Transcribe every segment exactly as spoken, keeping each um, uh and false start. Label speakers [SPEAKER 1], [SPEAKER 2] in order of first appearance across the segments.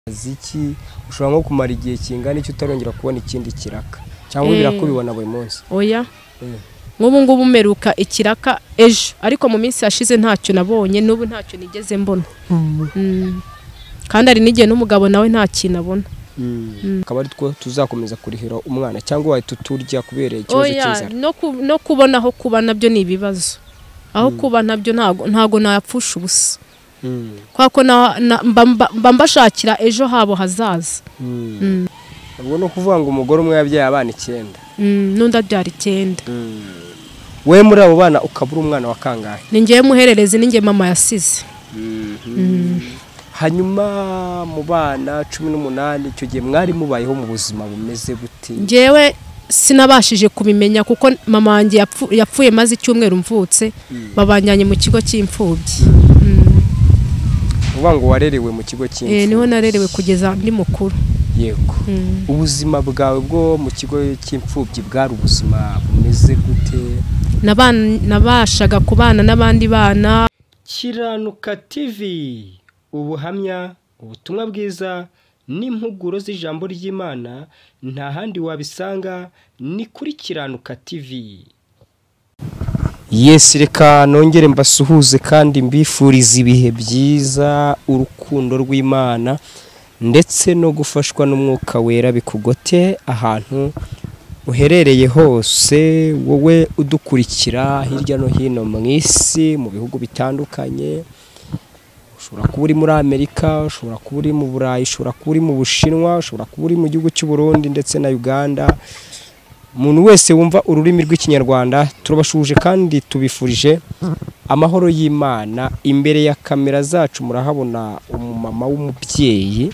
[SPEAKER 1] Ziki ushobora nko kumara igihe kingana icyo utarongera kubona ikindi kiraka cyangwa birakubibona buri munsi?
[SPEAKER 2] Oya nk'ubu ngubu meruka ikiraka ejo ariko mu minsi yashize ntacyo nabonye n'ubu ntacyo nigeze mbona. Kandi ari n'igihe n'umugabo nawe nta kintu abona.
[SPEAKER 1] Akaba ari two tuzakomeza kurihira umwana cyangwa waye tuturya kubereye ikibazo cy'inzara.
[SPEAKER 2] No no kubona aho kuba nabyo ni ibibazo. Aho kuba nabyo ntago ntago napfusha ubusa. Kwako na mbashakira ejo habo hazaza.
[SPEAKER 1] Ubwo no kuvuga ngo umugore umwe yabyaye abana icyenda.
[SPEAKER 2] Nunda byari icyenda.
[SPEAKER 1] We muri abo bana ukabura umwana wa kangahe?
[SPEAKER 2] Ni ngiye muherereze ninge mama yasize.
[SPEAKER 1] Hanyuma mu bana cumi n'umunani icyo gihe mwari mubayeho mu buzima bumeze gute?
[SPEAKER 2] Ngewe sinabashije kubimenya kuko mama wanjye yapfuye maze icyumweru mvutse babanyanye mu kigo cy'imfubyi.
[SPEAKER 1] Uvuga ngo warerewe mu kigo cy'imfubyi?
[SPEAKER 2] Eh niho narerewe kugeza ndi mukuru.
[SPEAKER 1] Yego. Ubuzima bwawe bwo mu kigo cy'imfubyi bwari ubuzima bumeze gute?
[SPEAKER 2] Nabashaga kubana n'abandi bana.
[SPEAKER 1] Kiranuka T V, ubuhamya, ubutumwa bwiza n'impuguro z'ijambo ry'Imana nta handi wabisanga ni kuri Kiranuka T V. Yes, reka nongere mbasuhuze kandi mbifuriza ibihe byiza, urukundo rw'Imana ndetse no gufashwa n'umwuka wera bikugote ahantu uherereye hose, wowe udukurikira hirya no hino mu isi mu bihugu bitandukanye. Ushobora kuba uri muri Amerika, ushobora kuba uri mu Burayi, ushobora kuba uri mu Bushinwa, ushobora kuba uri mu gihugu cy'u Burundi ndetse na Uganda. Umuntu wese wumva ururimi rw'ikinyarwanda turabashuje kandi tubifurije amahoro y'Imana. Imbere ya kamera zacu murahabona umumama w'umubyeyi,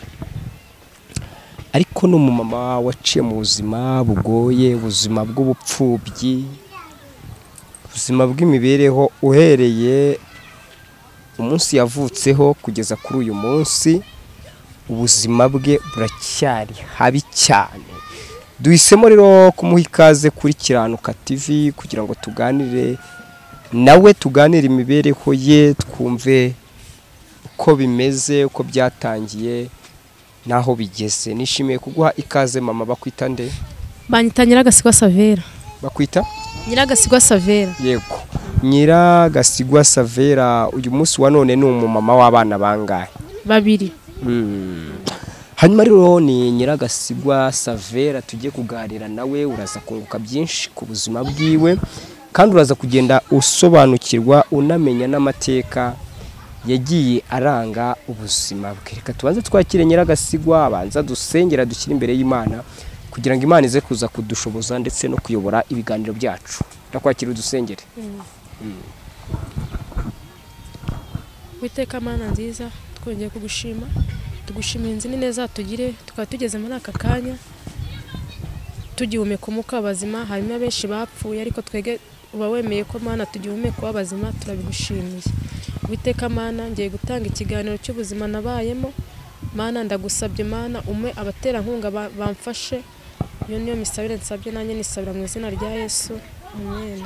[SPEAKER 1] ariko n'umumama waciye mu buzima bugoye, ubuzima bw'ubupfubyi, ubuzima bw'imibereho uhereye umunsi yavutseho kugeza kuri uyu munsi. Ubuzima bwe buracyari habi cyane. Duhisemo rero kumuha ikaze kuri Kiranuka T V kugira ngo tuganire nawe, tuganire imibereho ye, twumve uko bimeze, uko byatangiye naho bigeze. Nishimiye kuguha ikaze mama. Bakwita nde?
[SPEAKER 2] Banyita Nyiragasigwa Savera.
[SPEAKER 1] Bakwita?
[SPEAKER 2] Nyiragasigwa Savera.
[SPEAKER 1] Yego. Nyiragasigwa Savera, uyu munsi wa none ni umumama w'abana bangahe?
[SPEAKER 2] Babiri.
[SPEAKER 1] Hanyuma rero ni Nyiragasigwa Savera tugiye kuganira nawe, uraza kunguka byinshi ku buzima bwiwe kandi uraza kugenda usobanukirwa unamenya n'amateka yagiye aranga ubuzima bwe. Reka tubanze twakire Nyiragasigwa, abanza dusengera dushyira imbere y'Imana kugira ngo Imana ize kuza kudushoboza ndetse no kuyobora ibiganiro byacu. Ndakwakira udusengere.
[SPEAKER 2] Witeka Mana nziza, twongeye kugushima, tugushimira inzi neza tugire, tukaba tugeze muri aka kanya tugihumeka umwuka w'abazima. Harimo benshi bapfuye ariko twege uba wemeye ko Mana tugihumeka w'abazima, turabigushimiye. Witeka Mana, ngiye gutanga ikiganiro cy'ubuzima nabayemo. Mana ndagusabye Mana umwe abatera nkunga bamfashe. Iyo niyo misabire nsabye, nanjye nisabira mu izina rya Yesu. Amen.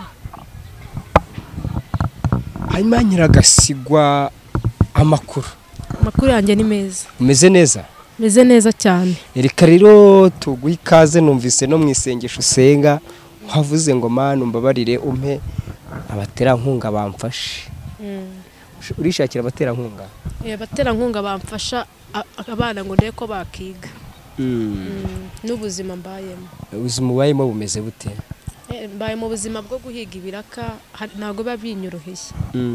[SPEAKER 1] Hanyuma Nyiragasigwa, amakuru
[SPEAKER 2] Makuru yanjye ni meza.
[SPEAKER 1] Umeze neza?
[SPEAKER 2] Meze neza cyane.
[SPEAKER 1] Reka rero tuguha ikaze. Numvise no mwisengesho usenga wavuze ngo Mana umbabarire umpe abatera nkunga bamfashe. Urishakira abatera nkunga?
[SPEAKER 2] Eh abatera nkunga bamfasha abana ngo ndeko bakiga. N'ubuzima mbayemo.
[SPEAKER 1] Ubuzima ubayemo bumeze bute?
[SPEAKER 2] Eh mbaye mu buzima bwo guhiga ibiraka ntago babinyoroheye.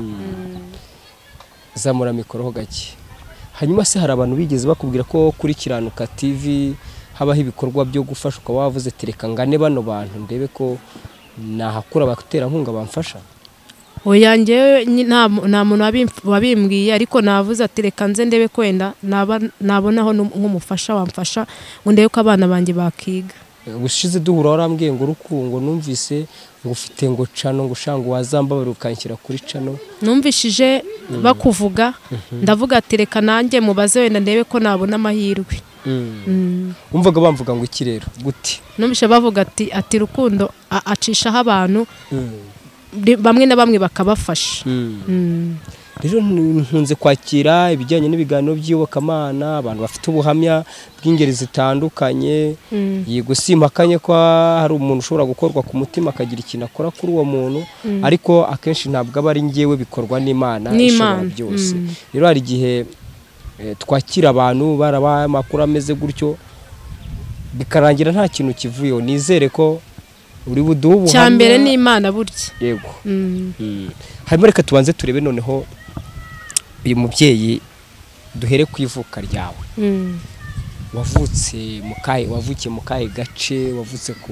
[SPEAKER 1] Zamura mikoro ho gake. Hanyuma se hari abantu bigeze bakubwira ko kuri Kiranuka T V habaho ibikorwa byo gufasha, ukaba wavuze tereka ngane bano bantu ndebe ko nahakura abatera nkunga bamfasha?
[SPEAKER 2] Oya ngewe nta muntu wabimbwiye, ariko navuze ati reka nze ndebe kwenda nabonaho nk'umufasha wamfasha ngo ndebe ko abana banjye bakiga.
[SPEAKER 1] Ubushize duhura warambwiye ngo urukungo, numvise ngo ufite ngo cano, ngo ushanga wazambabara ukanshyira kuri cano.
[SPEAKER 2] Numvishije bakuvuga, ndavuga ati reka nanjye mubaze wenda ndebe ko nabona amahirwe.
[SPEAKER 1] Umvaga bamvuga ngo iki rero gute?
[SPEAKER 2] Numvise bavuga ati ati rukundo acishaho abantu bamwe na bamwe bakabafasha.
[SPEAKER 1] rero nkunze kwakira ibijyanye n'ibiganiro by'iyobokamana abantu bafite ubuhamya bw'ingeri zitandukanye yego simpakanye ko hari umuntu ushobora gukorwa ku mutima akagira ikintu akora kuri uwo muntu ariko akenshi ntabwo aba ari njyewe bikorwa n'Imana ishobora byose rero hari igihe twakira abantu barabaye amakuru ameze gutyo bikarangira nta kintu kivuyeho nizere ko uri buduhe ubuhamya
[SPEAKER 2] cyambere n'Imana burya
[SPEAKER 1] yego hanyuma reka tubanze turebe noneho uyu mubyeyi duhere ku ivuka ryawe wavutse mu kahe wavukiye mu kahe gace wavutse ku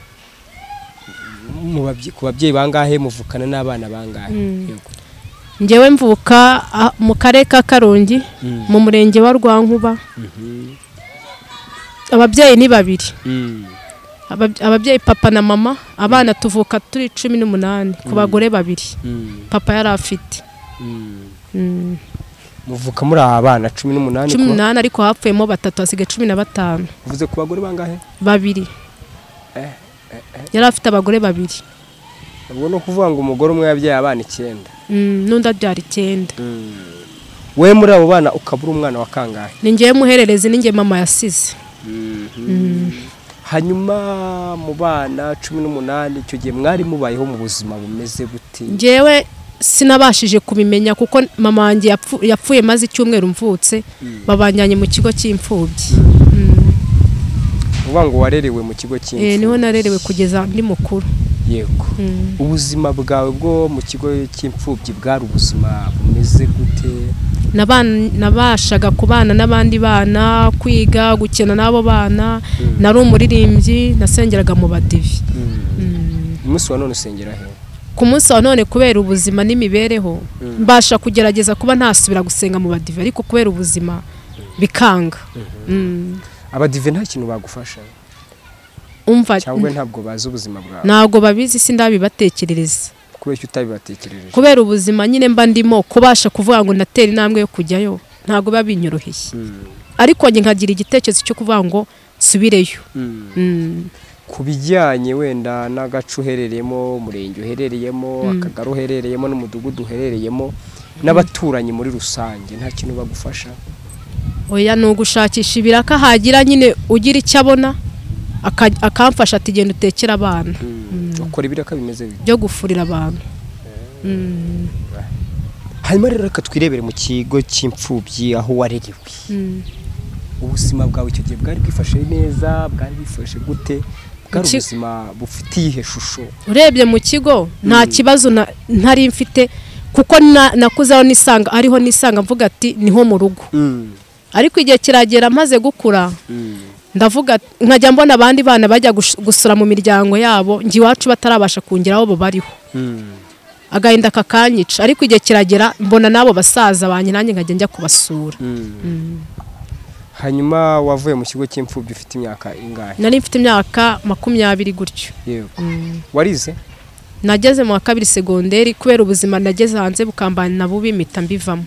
[SPEAKER 1] ku babyeyi bangahe muvukana n'abana bangahe yego
[SPEAKER 2] njyewe mvuka mu karere ka Karongi mu murenge wa Rwankuba ababyeyi ni babiri ababyeyi papa na mama abana tuvuka turi cumi n'umunani ku bagore babiri papa yari afite
[SPEAKER 1] muvuka muri abana cumi n'umunani
[SPEAKER 2] cumi n'umunani ariko hapfuyemo batatu hasigaye cumi na batanu
[SPEAKER 1] uvuze ku bagore bangahe
[SPEAKER 2] babiri yari afite abagore babiri
[SPEAKER 1] ubwo no kuvuga ngo umugore umwe yabyaye abana icyenda
[SPEAKER 2] n'undi abyara icyenda
[SPEAKER 1] we muri abo bana ukabura umwana wa kangahe
[SPEAKER 2] ni njyewe muhererezi ni njye mama yasize
[SPEAKER 1] hanyuma mu bana cumi n'umunani icyo gihe mwari mubayeho mu buzima bumeze gute
[SPEAKER 2] njyewe sinabashije kubimenya kuko mama wanjye yapfuye maze icyumweru mvutse babanjyanye mu kigo cy'imfubyi
[SPEAKER 1] uvuga ngo warerewe mu kigo cy'imfubyi
[SPEAKER 2] eh niho narerewe kugeza ndi mukuru
[SPEAKER 1] yego ubuzima bwawe bwo mu kigo cy'imfubyi bwari ubuzima bumeze gute
[SPEAKER 2] nabashaga kubana n'abandi bana kwiga gukina n'abo bana nari umuririmbyi nasengeraga mu badivi
[SPEAKER 1] umunsi wa none usengera he
[SPEAKER 2] ku munsi wa none kubera ubuzima n'imibereho mbasha kugerageza kuba ntasubira gusenga mu badivi ariko kubera ubuzima bikanga
[SPEAKER 1] abadive nta kintu bagufasha
[SPEAKER 2] umva
[SPEAKER 1] cyangwa ntabwo bazi ubuzima bwawe
[SPEAKER 2] ntabwo babizi sindabibatekerereza
[SPEAKER 1] kubera utabibatekereje
[SPEAKER 2] kubera ubuzima nyine mba ndimo kubasha kuvuga ngo natera intambwe yo kujyayo ntabwo babinyoroheye ariko nge nkagira igitekerezo cyo kuvuga ngo subireyo
[SPEAKER 1] ku bijyanye wenda n'agace uherereyemo umurenge uherereyemo akagari uherereyemo n'umudugudu uherereyemo n'abaturanyi muri rusange nta kintu bagufasha
[SPEAKER 2] oya ni ugushakisha ibiraka hagira nyine ugira icyo abona akamfasha ati genda utekera abana
[SPEAKER 1] ukora ibiraka bimeze
[SPEAKER 2] byo gufurira abantu
[SPEAKER 1] hanyuma rero reka twirebere mu kigo cy'imfubyi aho warerewe ubuzima bwawe icyo gihe bwari bwifashe neza bwari bifashe gute bwari ubuzima bufitiye ihe shusho
[SPEAKER 2] urebye mu kigo nta kibazo ntari mfite kuko nakuzeho nisanga ariho nisanga mvuga ati niho mu rugo ariko igihe kiragera maze gukura ndavuga nkajya mbona abandi bana bajya gusura mu miryango yabo ngi wacu batarabasha kungeraho bo bariho agahinda kakanyica ariko igihe kiragera mbona nabo basaza banye nanjye nkajya njya kubasura
[SPEAKER 1] hanyuma wavuye mu kigo cy'imfubyi ufite imyaka ingahe
[SPEAKER 2] nari mfite imyaka makumyabiri gutyo
[SPEAKER 1] yego warize
[SPEAKER 2] nageze mu wa kabiri segonderi kubera ubuzima nageze hanze bukambana bubi mpita mbivamo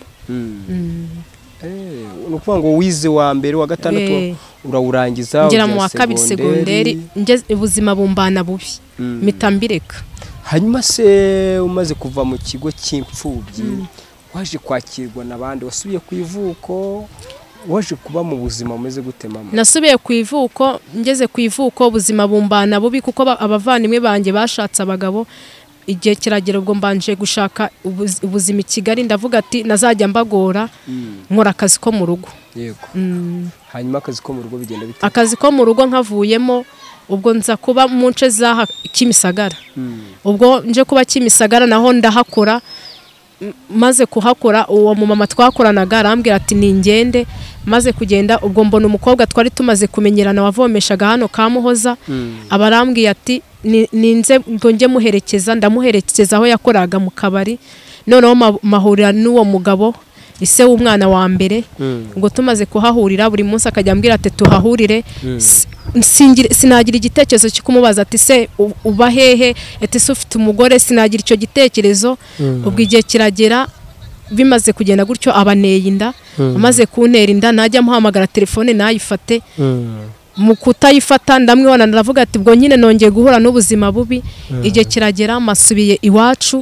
[SPEAKER 1] eh nukuvuga ngo wize wa mbere wa gatandatu urawurangiza
[SPEAKER 2] ngera mu wa kabiri segonderi ubuzima bumbana bubi mpita mbireka
[SPEAKER 1] hanyuma se umaze kuva mu kigo cy'imfubyi waje kwakirwa n'abandi wasubiye ku ivuko waje kuba mu buzima umeze gute mama
[SPEAKER 2] nasubiye ku ivuko ngeze ku ivuko ubuzima bumbana bubi kuko abavandimwe banjye bashatse abagabo igihe kiragera ubwo mbanje gushaka ubuzima i Kigali ndavuga ati nazajya mbagora nkora akazi ko mu rugo
[SPEAKER 1] yego hanyuma akazi ko mu rugo bigenda bite
[SPEAKER 2] akazi ko mu rugo nkavuyemo ubwo nza kuba mu nce za Kimisagara ubwo nje kuba Kimisagara naho ndahakora maze kuhakora uwo mu mama twakoranaga arambwira ati ningende maze kugenda ubwo mbona umukobwa twari tumaze kumenyerana wavomeshaga hano Kamuhoza abarambwiye ati ninze ngo nje muherekeza ndamuherekeza aho yakoraga mu kabari noneho mahurira n'uwo mugabo ise w'umwana wa mbere ngo tumaze kuhahurira buri munsi akajya ambwira ati tuhahurire sinagira igitekerezo cyo kumubaza ati se uba hehe ati se ufite umugore sinagira icyo gitekerezo ubwo igihe kiragera bimaze kugenda gutyo abaneye inda amaze kuntera inda najya muhamagara telefone nayifate mu kutayifata ndamwibona ndavuga ati bwo nyine nongeye guhura n'ubuzima bubi igihe kiragera masubiye iwacu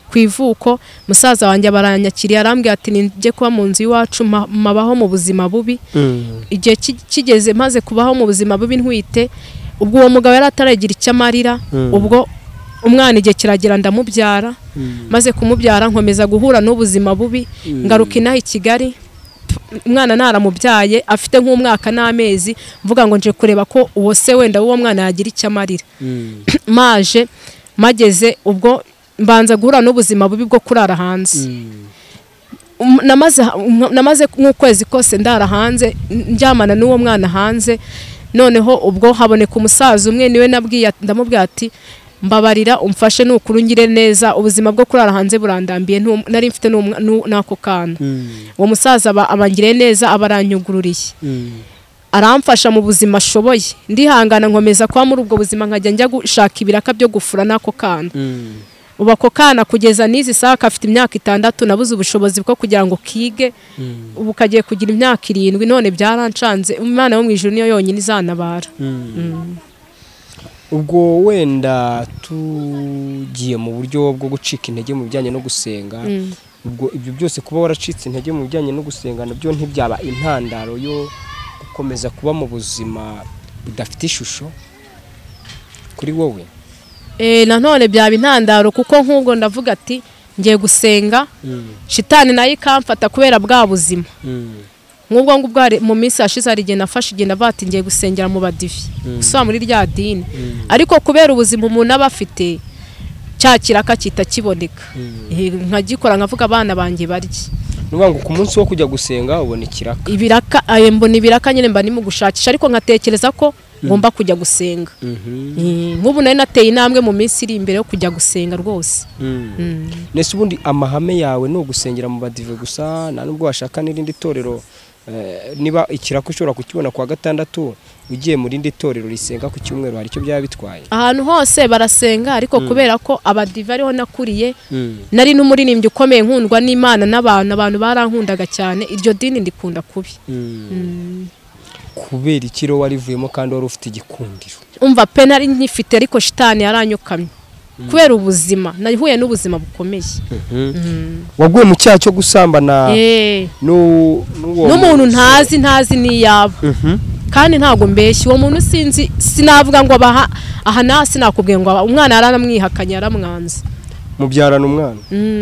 [SPEAKER 2] ku ivuko musaza wanjye baranyakiriye arambwira ati njye kuba mu nzu y'iwacu mabaho mu buzima bubi igihe kigeze maze kubaho mu buzima bubi ntwite ubwo uwo mugabo yari ataragira icyo amarira ubwo umwana igihe kiragira ndamubyara maze kumubyara nkomeza guhura n'ubuzima bubi ngaruka inaha i Kigali umwana naramubyaye afite nk'umwaka n'amezi mvuga ngo nje kureba ko uwo se wenda uwo mwana yagira icyo amarira maje mageze ubwo mbanza guhura n'ubuzima bubi bwo kurara hanze namaze namaze nk'ukwezi kose ndara hanze njyamana n'uwo mwana hanze noneho ubwo haboneka umusaza umwe niwe nabwiye ndamubwira ati mbabarira umfashe nukurungire neza ubuzima bwo kurara hanze burandambiye nari mfite nako kana uwo musaza abangire neza abaranyugururiye aramfasha mu buzima ashoboye ndihangana nkomeza kwa muri ubwo buzima nkajya njya gushaka ibiraka byo gufura nako kana uba ko kana kugeza n'izi saha kafite imyaka itandatu nabuze ubushobozi bwo kugira ngo kige ubu kagiye kugira imyaka irindwi none byarancanze Imana yo mu ijuru niyo yonyine izanabara
[SPEAKER 1] ubwo wenda tugiye mu buryo bwo gucika intege mu bijyanye no gusenga ubwo ibyo byose kuba waracitse intege mu bijyanye no gusenga nabyo ntibyaba intandaro yo gukomeza kuba mu buzima budafite ishusho kuri wowe
[SPEAKER 2] eh nanone byaba intandaro kuko nk'ubwo ndavuga ati ngiye gusenga shitani nayo ikamfata kubera bwa buzima nk'ubwo ngubwo mu minsi yashize ari igihe nafashe igihe navati ngiye gusengera mu badivi gusa muri rya dini ariko kubera ubuzima umuntu aba afite cyakira akakita kiboneka nkagikora nkavuga abana banjye barye
[SPEAKER 1] nuvuga ngo ku munsi wo kujya gusenga ubona ikiraka
[SPEAKER 2] ibiraka mbona ibiraka nyine mba ndimo gushakisha ariko nkatekereza ko ngomba kujya gusenga nk'ubu nari nateye intambwe mu minsi iri imbere yo kujya gusenga rwose
[SPEAKER 1] nese ubundi amahame yawe no gusengera mu badive gusa nta nubwo washaka n'irindi torero niba ikirako ushobora kukibona kwa gatandatu ugiye mu rindi torero risenga ku cyumweru hari icyo byaba bitwaye
[SPEAKER 2] ahantu hose barasenga ariko kubera ko abadive ariho nakuriye nari n'umuririmbyi ukomeye nkundwa n'Imana n'abantu abantu barankundaga cyane iryo dini ndikunda kubi
[SPEAKER 1] kubera ikiro warivuyemo kandi wari ufite igikundiro
[SPEAKER 2] umva pe nari nyifite ariko shitani yaranyokamye kubera ubuzima nahuye n'ubuzima bukomeye
[SPEAKER 1] waguye mu cyaha cyo gusambana
[SPEAKER 2] n'umuntu ntazi ntazi niyabo kandi ntago mbeshye uwo muntu sinzi sinavuga ngo abaha aha nasi nakubwiye ngo umwana yaranamwihakanye yaramwanze
[SPEAKER 1] mubyarana umwana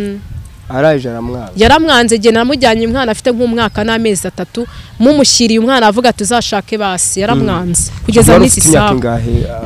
[SPEAKER 1] araje aramwanze
[SPEAKER 2] yaramwanze je namujyanye umwana afite nk'umwaka n'amezi atatu mumushyiriye umwana avuga tuzashake basi yaramwanze kugeza n'isi saha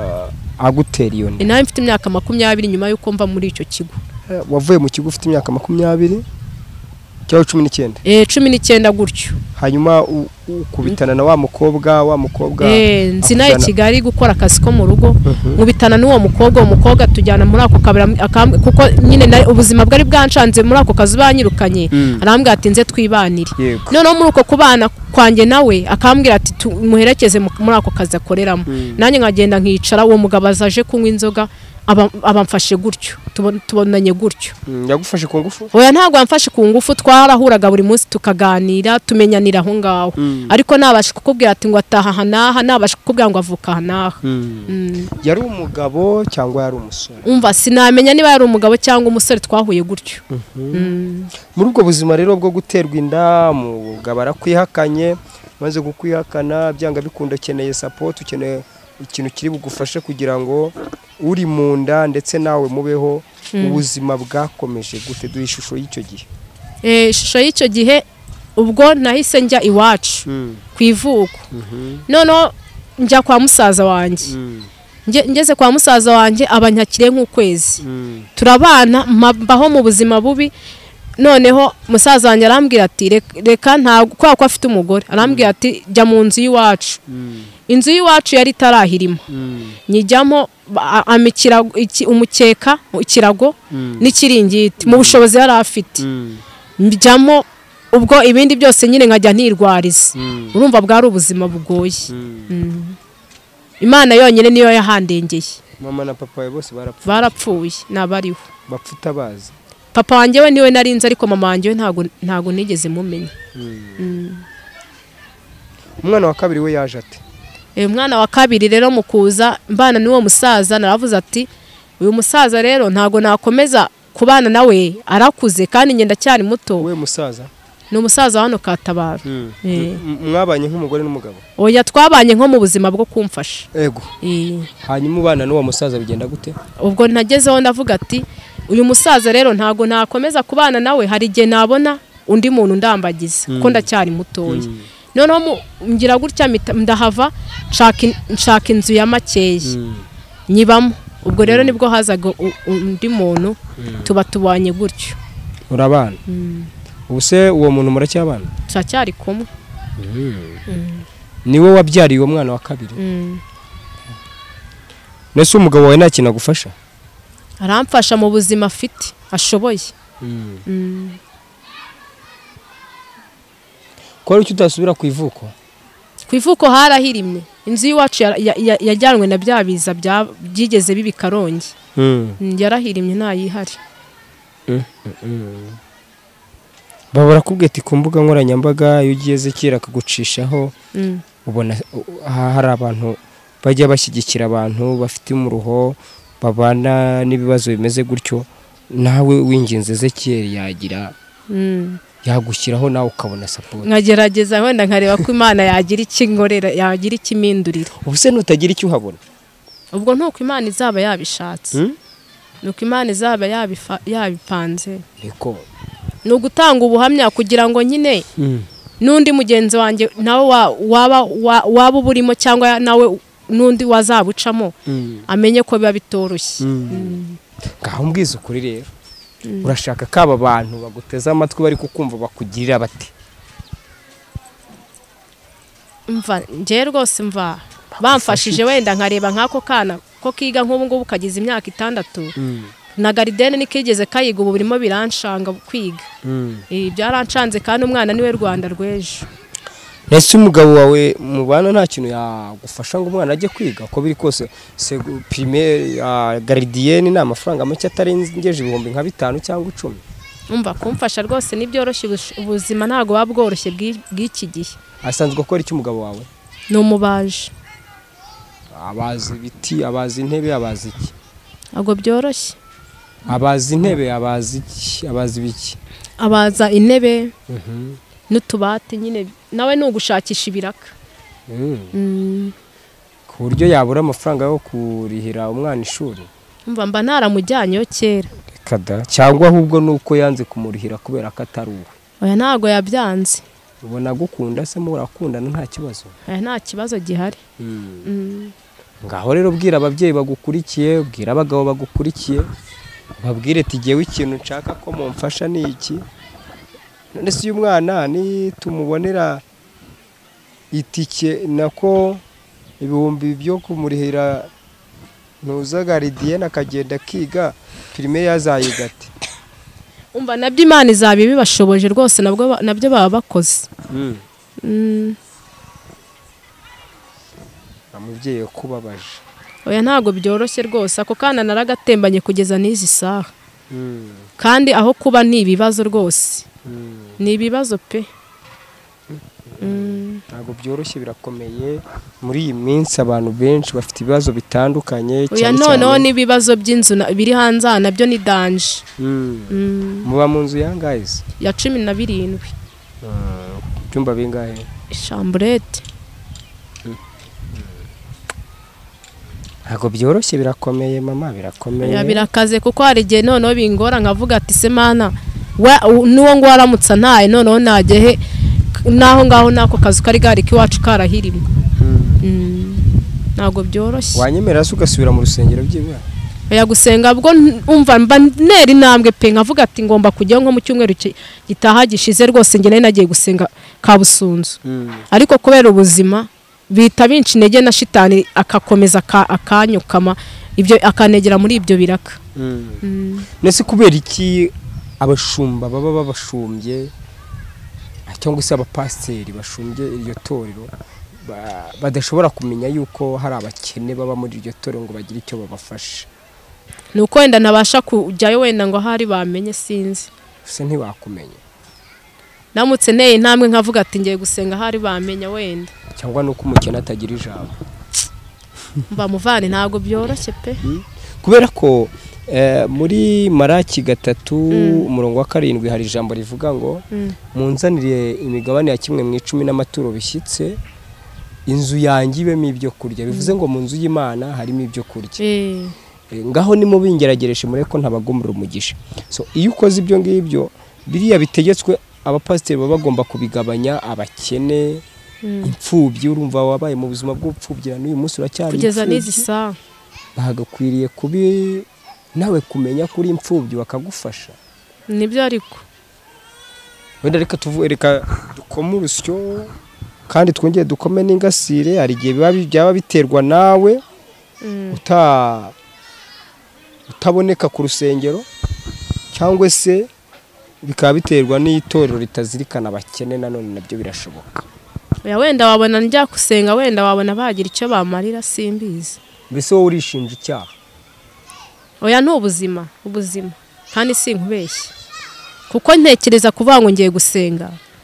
[SPEAKER 1] agutera iyo
[SPEAKER 2] nda nawe mfite imyaka makumyabiri nyuma yuko mva muri icyo kigo
[SPEAKER 1] wavuye mu kigo ufite imyaka makumyabiri cyangwa cumi n'icyenda
[SPEAKER 2] eh cumi n'icyenda gutyo
[SPEAKER 1] hanyuma ukubitana na wa mukobwa wa mukobwa
[SPEAKER 2] eh nzi naye Kigali gukora akazi ko mu rugo nkubitana n'uwo mukobwa uwo mukobwa tujyana muri ako kabira kuko nyine ubuzima bwari bwancanze muri ako kazi banyirukanye arambwira ati nze twibanire noneho muri uko kubana kwanjye nawe akambwira ati muherekeze muri ako kazi akoreramo nanjye nkagenda nkicara uwo mugabo azaje kunywa inzoga abamfashe gutyo tubonanye gutyo
[SPEAKER 1] yagufashe ku ngufu
[SPEAKER 2] oya ntabwo amfashe ku ngufu twarahuraga buri munsi tukaganira tumenyanira aho ngaho ariko nabasha kukubwira ati ngo ataha hanaha nabasha kukubwira ngo avuka hanaha
[SPEAKER 1] yari umugabo cyangwa yari umusore
[SPEAKER 2] umva sinamenya niba yari umugabo cyangwa umusore twahuye gutyo
[SPEAKER 1] muri ubwo buzima rero bwo guterwa inda umugabo arakwihakanye maze gukwihakana byanga bikunda ukeneye support ukeneye ikintu kiri bugufashe kugira ngo uri mu nda ndetse nawe mubeho ubuzima bwakomeje gute duha ishusho y'icyo gihe
[SPEAKER 2] eh ishusho y'icyo gihe ubwo nahise njya iwacu ku ivuko noneho njya kwa musaza wanjye ngeze kwa musaza wanjye abanyakire nk'ukwezi turabana mbaho mu buzima bubi noneho musaza wanjye arambwira ati reka nta kwa ko afite umugore arambwira ati jya mu nzu y'iwacu inzu y'iwacu yari tarahirimo nyijyamo amikira umukeka ikirago n'ikiringiti mu bushobozi yari afite njyamo ubwo ibindi byose nyine nkajya ntirwariza urumva bwari ubuzima bugoye Imana yonyine niyo yahandengeye
[SPEAKER 1] mama na papa bose barapfuye
[SPEAKER 2] barapfuye nabariho
[SPEAKER 1] bapfuta bazi
[SPEAKER 2] papa wanjye we niwe narinze ariko mama wanjye we ntago ntago nigeze mumenya
[SPEAKER 1] umwana wa kabiri we yaje ate
[SPEAKER 2] umwana wa kabiri rero mukuza mbana n'uwo musaza naravuze ati uyu musaza rero ntago nakomeza kubana nawe arakuze kandi ngenda cyari muto.
[SPEAKER 1] we musaza
[SPEAKER 2] Ni umusaza hano Katabaro.
[SPEAKER 1] eh mwabanye nk'umugore n'umugabo?
[SPEAKER 2] Oya twabanye nko mu buzima bwo kumfasha.
[SPEAKER 1] Ego.
[SPEAKER 2] Eh.
[SPEAKER 1] Hanyuma ubana n'uwo musaza bigenda gute?
[SPEAKER 2] Ubwo ntagezeho ndavuga ati uyu musaza rero ntago nakomeza kubana nawe, hari igihe nabona undi muntu ndambagiza kuko ndacyari mutoya. Noneho ngira gutya ndahava nshaka inzu ya makeya nyibamo. Ubwo rero nibwo hazaga undi muntu tuba tubanye gutyo.
[SPEAKER 1] Urabana? Ubuse uwo muntu muracyabana?
[SPEAKER 2] Turacyari kumwe.
[SPEAKER 1] Niwe wabyariye uwo mwana wa kabiri? Nese umugabo wawe nta kintu agufasha?
[SPEAKER 2] Aramfasha mu buzima afite ashoboye.
[SPEAKER 1] Ko ari cyo utasubira ku ivuko?
[SPEAKER 2] Ku ivuko harahirimye. Inzu y'iwacu yajyanwe na byabiza byigeze bibi Karongi. Yarahirimye nta yihari.
[SPEAKER 1] Babura kubwete ku mbuga nkoranyambaga iyo ugiye Ezechiel akagucishaho ubona hari abantu bajya bashyigikira abantu bafite umuruho babana n'ibibazo bimeze gutyo, nawe winginze Ezechiel yagira yagushyiraho nawe ukabona support.
[SPEAKER 2] Nkagerageza wenda nkareba ko Imana yagira iki ngorera, yagira iki mindurira.
[SPEAKER 1] Ubuse nutagira icyo uhabona?
[SPEAKER 2] Ubwo ntuko Imana izaba yabishatse. Nuko Imana izaba yabipanze.
[SPEAKER 1] Niko
[SPEAKER 2] no gutanga ubuhamya kugira ngo nyine nundi mugenzi wanjye nawe waba waba uburimo cyangwa nawe nundi wazabucamo amenye ko biba bitoroshye.
[SPEAKER 1] Ngaho mbwiza ukuri rero urashaka kaba abantu baguteza amatwi bari kukumva bakugirira bati?
[SPEAKER 2] Mva nje rwose mva bamfashije wenda nkareba nkako kana ko kiga nk'ubu ngubu kagize imyaka itandatu na garidene nikigeze kayiga ubu burimo biranshanga kwiga. Eh byarancanze kandi umwana niwe Rwanda rwejo.
[SPEAKER 1] Nese umugabo wawe mubana nta kintu yagufasha ngo umwana ajye kwiga ko biri kose primaire garidiyene na amafaranga make atarengeje ibihumbi nka bitanu cyangwa icumi?
[SPEAKER 2] Umva kumfasha rwose nibyoroshye ubuzima ntago babworoshye bw'iki gihe.
[SPEAKER 1] Asanzwe akora iki umugabo wawe?
[SPEAKER 2] Ni umubaje.
[SPEAKER 1] Abazi biti, abazi intebe, abazi iki?
[SPEAKER 2] Ago byoroshye.
[SPEAKER 1] Abazi intebe, abazi iki, abazi biki?
[SPEAKER 2] Abaza intebe n'utubati nyine nawe nugushakisha ibiraka.
[SPEAKER 1] Ku buryo yabura amafaranga yo kurihira umwana ishuri?
[SPEAKER 2] Umva mba naramujyanyeyo kera.
[SPEAKER 1] Kada cyangwa ahubwo nuko yanze kumurihira kubera ko atari uwe?
[SPEAKER 2] Oya ntago yabyanze.
[SPEAKER 1] Ubona gukunda se murakundana nta kibazo?
[SPEAKER 2] Oya nta kibazo gihari.
[SPEAKER 1] Ngaho rero bwira ababyeyi bagukurikiye, bwira abagabo bagukurikiye, babwire ati giyewe ikintu nshaka ko mumfasha ni iki. None se uyu mwana ni tumubonera itike nako ibihumbi byo kumurihira ntuza garidiyene akagenda kiga primaire yazayigate?
[SPEAKER 2] Umva nabyo Imana izabi bibashoboje rwose nabwo nabyo baba bakoze.
[SPEAKER 1] Amubyeyi kubabaje.
[SPEAKER 2] Oya ntago byoroshye rwose ako kana naragatembanye kugeza n'izi saha. Kandi aho kuba ni ibibazo rwose. Ni ibibazo pe.
[SPEAKER 1] Ntago byoroshye birakomeye muri iyi minsi abantu benshi bafite ibibazo bitandukanye
[SPEAKER 2] cyane. Oya noneho n'ibibazo by'inzu biri hanze nabyo ni danje.
[SPEAKER 1] Muba mu nzu yangahe?
[SPEAKER 2] Ya cumi na birindwi.
[SPEAKER 1] Byumba bingahe?
[SPEAKER 2] Chambrette.
[SPEAKER 1] Ntago byoroshye birakomeye mama birakomeye.
[SPEAKER 2] Ya birakaze kuko hari igihe noneho bingora nkavuga ati se mana nuwo ngo waramutsa ntaye noneho nagehe naho ngaho nako kazu kari gari kiwacu karahirimwe. Ntago byoroshye.
[SPEAKER 1] Wanyemera se ugasubira mu rusengero byibwa?
[SPEAKER 2] Oya gusenga bwo umva mba neri nambwe pe nkavuga ati ngomba kujya nko mu cyumweru gitaha gishize rwose nge nari nagiye gusenga Kabusunzu. Ariko kubera ubuzima bita binci intege na shitani akakomeza akanyukama ibyo akanegera muri ibyo biraka.
[SPEAKER 1] Nese kubera iki abashumba baba babashumbye cyangwa se abapasiteri bashumbye iryo torero badashobora kumenya yuko hari abakene baba muri iryo torero ngo bagire icyo babafasha?
[SPEAKER 2] Nuko wenda nabasha kujyayo wenda ngo hari bamenye sinzi.
[SPEAKER 1] Se ntibakumenye?
[SPEAKER 2] Namutse neye ntamwe nkavuga ati ngiye gusenga hari bamenya wenda.
[SPEAKER 1] Cyangwa nuko umukene atagira ijambo?
[SPEAKER 2] Mba muvane ntago byoroshye pe.
[SPEAKER 1] Kubera ko Eh, muri Maraki gatatu umurongo wa karindwi hari ijambo rivuga ngo munzanire imigabane ya kimwe mu icumi n'amaturo bishyitse inzu yanjye ibemo ibyo kurya. Bivuze ngo mu nzu y'Imana harimo ibyo kurya.
[SPEAKER 2] eh
[SPEAKER 1] Ngaho ni mu bingeragereshe mure ko ntabagomera umugisha. So iyo ukoze ibyo ngibyo biriya bitegetswe abapasiteri baba bagomba kubigabanya abakene, imfubyi. Urumva wabaye mu buzima bw'upfubyi n'uyu munsi uracyari
[SPEAKER 2] kugeza n'izi saha
[SPEAKER 1] bahagakwiriye kubi nawe kumenya kuri imfubyi bakagufasha.
[SPEAKER 2] nibyo ariko
[SPEAKER 1] Wenda reka tuvuge reka dukome urusyo kandi twongeye dukome n'ingasire. Hari igihe biba byaba biterwa nawe uta utaboneka ku rusengero cyangwa se bikaba biterwa n'itorero ritazirikana abakene. Nanone nabyo birashoboka.
[SPEAKER 2] ya wenda wabona njya kusenga, wenda wabona bagira icyo bamarira simbizi.
[SPEAKER 1] Mbese wowe urishinja icyaha?
[SPEAKER 2] Oya ni ubuzima ubuzima kandi sinkubeshye kuko ntekereza kuvuga ngo ngiye gusenga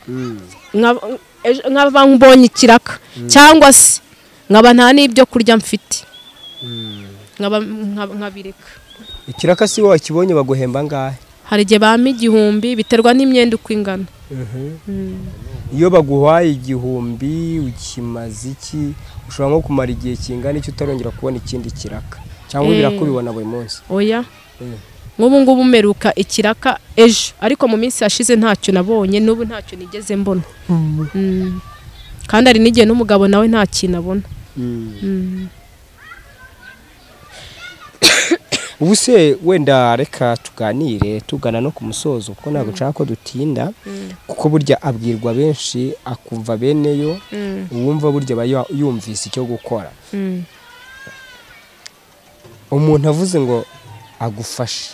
[SPEAKER 2] nkaba mbonye ikiraka cyangwa se nkaba nta n'ibyo kurya mfite nkaba nkabireka.
[SPEAKER 1] Ikiraka si wowe wakibonye baguhemba ngahe?
[SPEAKER 2] Hari igihe bampa igihumbi biterwa n'imyenda uko ingana.
[SPEAKER 1] Iyo baguhaye igihumbi ukimaze iki? Ushobora nko kumara igihe kingana icyo utarongera kubona ikindi kiraka cyangwa birakubibona buri munsi?
[SPEAKER 2] Oya nk'ubu ngubu meruka ikiraka ejo ariko mu minsi yashize ntacyo nabonye, n'ubu ntacyo nigeze mbona. Kandi ari n'igihe n'umugabo nawe nta kintu abona.
[SPEAKER 1] Ubuse wenda reka tuganire tugana no ku musozo kuko ntabwo nshaka ko dutinda kuko burya abwirwa benshi akumva beneyo uwumva burya yumvise icyo gukora. Umuntu avuze ngo agufashe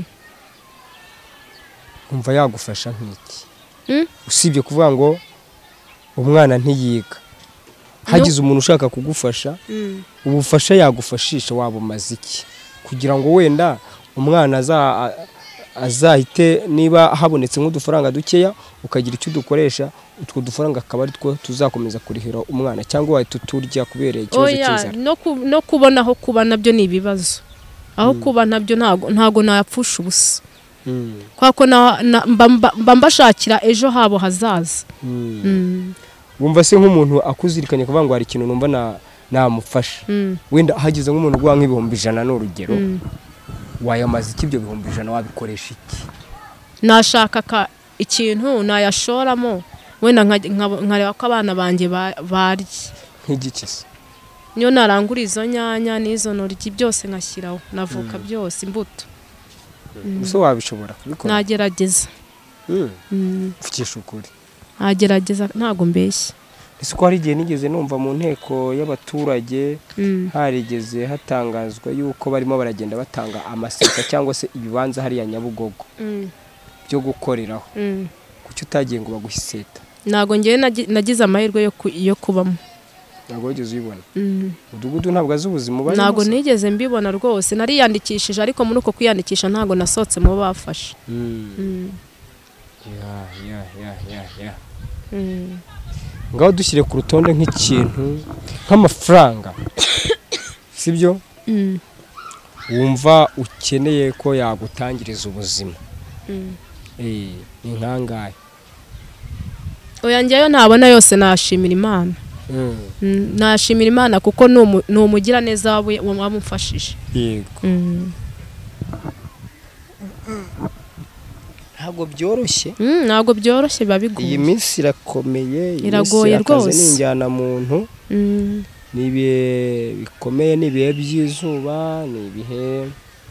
[SPEAKER 1] umva yagufasha nk'iki? Usibye kuvuga ngo umwana ntiyiga, hagize umuntu ushaka kugufasha ubufasha yagufashisha waba umaze iki kugira ngo wenda umwana azahite niba habonetse nk'udufaranga dukeya ukagira icyo dukoresha utwo dufaranga akaba ari two tuzakomeza kurihira umwana cyangwa wahita tuturya kubereye ikibazo cy'inzara?
[SPEAKER 2] No kubona aho kuba nabyo ni ibibazo. Aho kuba nabyo ntago ntago napfusha ubusa kwako mba mbashakira ejo habo hazaza.
[SPEAKER 1] Wumva se nk'umuntu akuzirikanye kuvuga ngo hari ikintu numva na namufasha wenda hagize nk'umuntu gwa nk'ibihumbi ijana n'urugero wayamaze iki? Ibyo bihumbi ijana wabikoresha iki?
[SPEAKER 2] Nashaka ka ikintu nayashoramo wenda nkareba ko abana banjye barya
[SPEAKER 1] nk'igiki se?
[SPEAKER 2] Niyo narangura izo nyanya n'izo noryi byose nkashyiraho navuka byose imbuto.
[SPEAKER 1] Uso wabishobora kubikora?
[SPEAKER 2] Nagerageza.
[SPEAKER 1] Mfikisha ukuri.
[SPEAKER 2] Nagerageza ntago mbeshye.
[SPEAKER 1] Ese ko hari igihe nigeze numva mu nteko y'abaturage harigeze hatangazwa yuko barimo baragenda batanga amaseta cyangwa se ibibanza hari ya Nyabugogo byo gukoreraho. Kuki utagiye ngo baguhe iseta?
[SPEAKER 2] Nago ngiye nagize amahirwe yo kubamo.
[SPEAKER 1] Nago wigeze ubibona? Udugudu ntabwo azubuzima bari?
[SPEAKER 2] Nago nigeze mbibona rwose, nariyandikishije ariko muri uko kwiyandikisha ntago nasotse mu bafashe.
[SPEAKER 1] Ya ya ya ya ya. Ngaho dushyire ku rutonde nk'ikintu nk'amafaranga sibyo wumva ukeneye ko yagutangiriza ubuzima. Eh ni nkangahe?
[SPEAKER 2] Oya njyeyo ntabona yose nashimira Imana. Nashimira Imana kuko ni umugira neza wamufashije.
[SPEAKER 1] Yego. Ntabwo byoroshye.
[SPEAKER 2] Ntabwo byoroshye babigoye.
[SPEAKER 1] Iyi minsi irakomeye,
[SPEAKER 2] iragoye rwose.
[SPEAKER 1] N'injyana muntu. Nibihe bikomeye, nibihe by'izuba, nibihe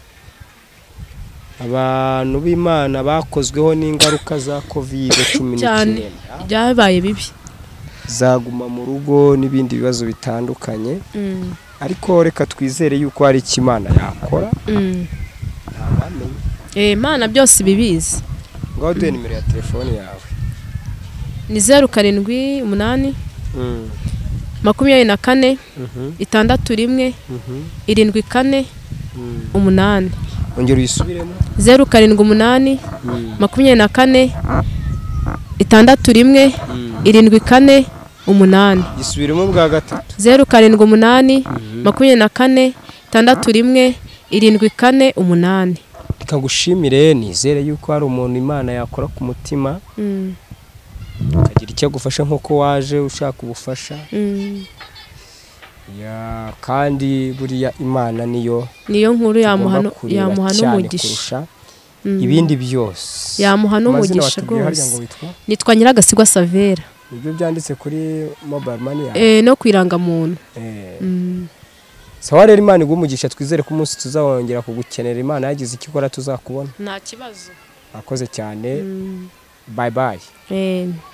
[SPEAKER 1] abantu b'Imana bakozweho n'ingaruka za covid cumi n'icyenda.
[SPEAKER 2] Byabaye bibi.
[SPEAKER 1] Zaguma mu rugo n'ibindi bibazo bitandukanye. Ariko reka twizere yuko hari ikimana yakora.
[SPEAKER 2] Eh Imana byose bibizi.
[SPEAKER 1] Ngaho duhe nimero ya telefone yawe.
[SPEAKER 2] Ni zeru karindwi umunani makumyabiri na kane itandatu rimwe irindwi kane umunani.
[SPEAKER 1] Ongera uyisubiremo.
[SPEAKER 2] zeru karindwi umunani makumyabiri na kane itandatu rimwe irindwi kane umunani.
[SPEAKER 1] Gisubiremo bwa gatatu.
[SPEAKER 2] zeru karindwi umunani makumyabiri na kane itandatu rimwe irindwi kane umunani.
[SPEAKER 1] Reka ngushimire, nizere yuko hari umuntu Imana yakora ku mutima akagira icyo agufasha nk'uko waje ushaka ubufasha. Ya kandi buriya Imana niyo
[SPEAKER 2] niyo nkuru yamuha yamuha n'umugisha ibindi byose, yamuha n'umugisha rwose. Nitwa Nyiragasigwa Savera.
[SPEAKER 1] Ibyo byanditse kuri mobile money ya
[SPEAKER 2] eh no kwiranga muntu.
[SPEAKER 1] Eh sawa rero, Imana igumugisha, twizere ko umunsi tuzawongera kugukenera. Imana yagize icyo ikora tuzakubona.
[SPEAKER 2] Nta kibazo.
[SPEAKER 1] Akoze cyane. Bye bye.
[SPEAKER 2] Eh